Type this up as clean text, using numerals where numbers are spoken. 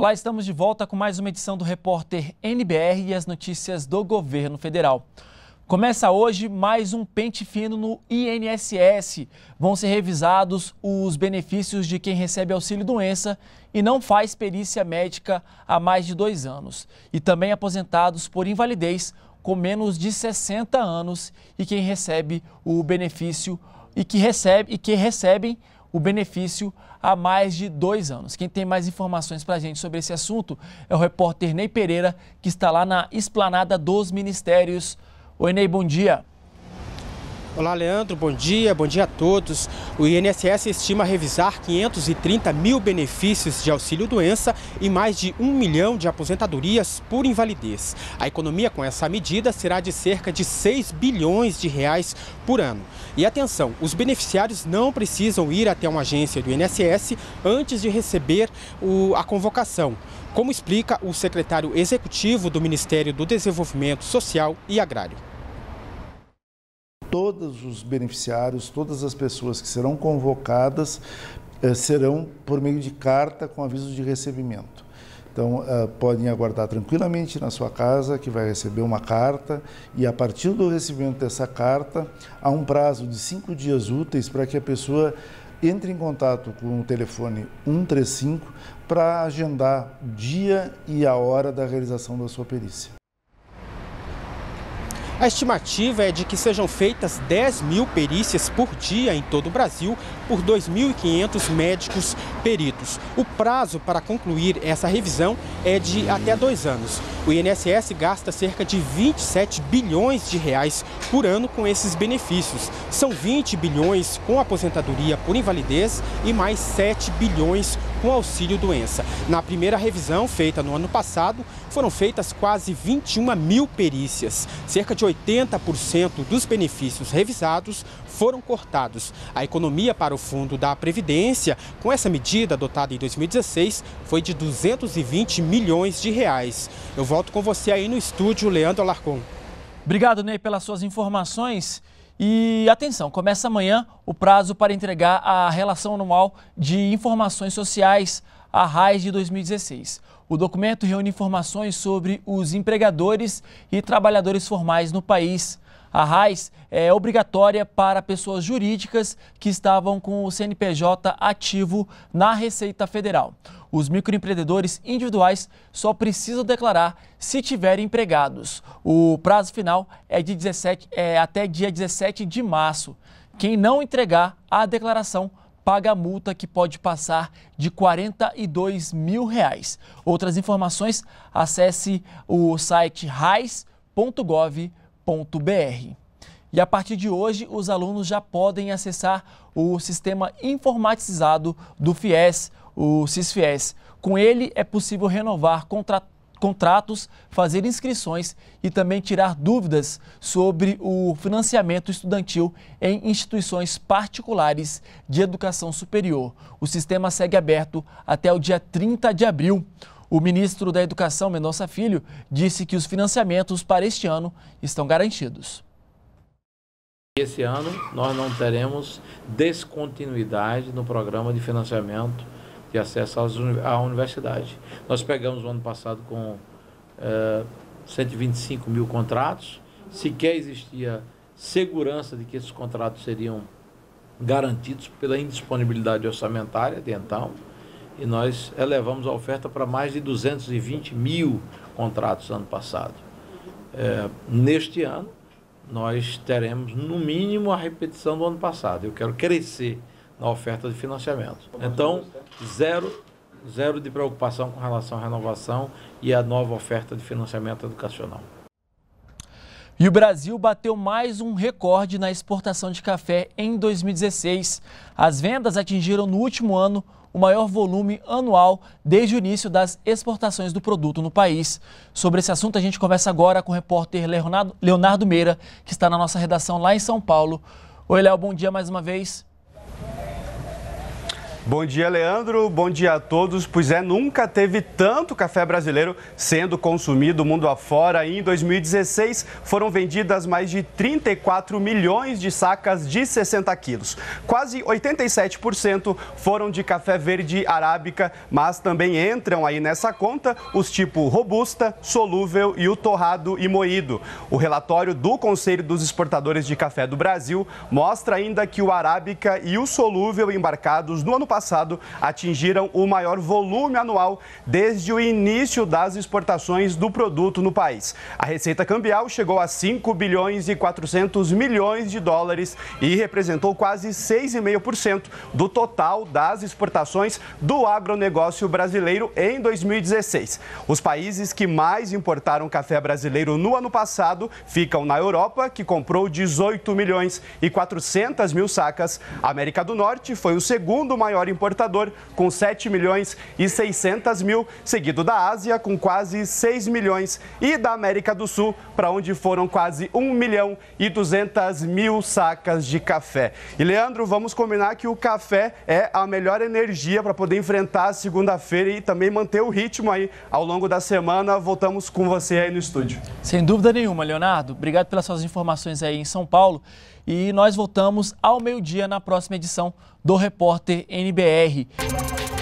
Olá, estamos de volta com mais uma edição do Repórter NBR e as notícias do governo federal. Começa hoje mais um pente fino no INSS. Vão ser revisados os benefícios de quem recebe auxílio-doença e não faz perícia médica há mais de 2 anos. E também aposentados por invalidez com menos de 60 anos e quem recebe o benefício e que recebem o benefício há mais de 2 anos. Quem tem mais informações para a gente sobre esse assunto é o repórter Ney Pereira, que está lá na Esplanada dos Ministérios. Oi, Ney, bom dia. Olá, Leandro, bom dia a todos. O INSS estima revisar 530 mil benefícios de auxílio-doença e mais de 1 milhão de aposentadorias por invalidez. A economia com essa medida será de cerca de 6 bilhões de reais por ano. E atenção, os beneficiários não precisam ir até uma agência do INSS antes de receber a convocação, como explica o secretário executivo do Ministério do Desenvolvimento Social e Agrário. Todos os beneficiários, todas as pessoas que serão convocadas serão por meio de carta com aviso de recebimento. Então, podem aguardar tranquilamente na sua casa, que vai receber uma carta, e a partir do recebimento dessa carta, há um prazo de 5 dias úteis para que a pessoa entre em contato com o telefone 135 para agendar o dia e a hora da realização da sua perícia. A estimativa é de que sejam feitas 10 mil perícias por dia em todo o Brasil por 2.500 médicos peritos. O prazo para concluir essa revisão é de até 2 anos. O INSS gasta cerca de 27 bilhões de reais por ano com esses benefícios. São 20 bilhões com aposentadoria por invalidez e mais 7 bilhões com auxílio-doença. Na primeira revisão, feita no ano passado, foram feitas quase 21 mil perícias. Cerca de 80% dos benefícios revisados foram cortados. A economia para o Fundo da Previdência, com essa medida adotada em 2016, foi de 220 milhões de reais. Eu volto com você aí no estúdio, Leandro Alarcon. Obrigado, Ney, pelas suas informações. E atenção, começa amanhã o prazo para entregar a Relação Anual de Informações Sociais, a RAIS de 2016. O documento reúne informações sobre os empregadores e trabalhadores formais no país. A RAIS é obrigatória para pessoas jurídicas que estavam com o CNPJ ativo na Receita Federal. Os microempreendedores individuais só precisam declarar se tiverem empregados. O prazo final é até dia 17 de março. Quem não entregar a declaração paga a multa que pode passar de R$ 42 mil. Outras informações, acesse o site rais.gov.br. E a partir de hoje, os alunos já podem acessar o sistema informatizado do FIES, o SISFIES. Com ele é possível renovar contratos, fazer inscrições e também tirar dúvidas sobre o financiamento estudantil em instituições particulares de educação superior. O sistema segue aberto até o dia 30 de abril. O ministro da Educação, Mendonça Filho, disse que os financiamentos para este ano estão garantidos. Esse ano nós não teremos descontinuidade no programa de financiamento de acesso à universidade. Nós pegamos o ano passado com 125 mil contratos, sequer existia segurança de que esses contratos seriam garantidos pela indisponibilidade orçamentária de então, e nós elevamos a oferta para mais de 220 mil contratos ano passado. Neste ano, nós teremos no mínimo a repetição do ano passado. Eu quero crescer na oferta de financiamento. Então, zero de preocupação com relação à renovação e à nova oferta de financiamento educacional. E o Brasil bateu mais um recorde na exportação de café em 2016. As vendas atingiram no último ano o maior volume anual desde o início das exportações do produto no país. Sobre esse assunto, a gente conversa agora com o repórter Leonardo Meira, que está na nossa redação lá em São Paulo. Oi, Léo, bom dia mais uma vez. Bom dia, Leandro. Bom dia a todos. Pois é, nunca teve tanto café brasileiro sendo consumido mundo afora. Em 2016, foram vendidas mais de 34 milhões de sacas de 60 quilos. Quase 87% foram de café verde arábica, mas também entram aí nessa conta os tipo robusta, solúvel e o torrado e moído. O relatório do Conselho dos Exportadores de Café do Brasil mostra ainda que o arábica e o solúvel embarcados no ano passado atingiram o maior volume anual desde o início das exportações do produto no país. A receita cambial chegou a 5 bilhões e 400 milhões de dólares e representou quase 6,5% do total das exportações do agronegócio brasileiro em 2016. Os países que mais importaram café brasileiro no ano passado ficam na Europa, que comprou 18 milhões e 400 mil sacas. A América do Norte foi o segundo maior importador, com 7 milhões e 600 mil, seguido da Ásia, com quase 6 milhões, e da América do Sul, para onde foram quase 1 milhão e 200 mil sacas de café. E, Leandro, vamos combinar que o café é a melhor energia para poder enfrentar a segunda-feira e também manter o ritmo aí ao longo da semana. Voltamos com você aí no estúdio. Sem dúvida nenhuma, Leonardo. Obrigado pelas suas informações aí em São Paulo. E nós voltamos ao meio-dia na próxima edição do Repórter NBR.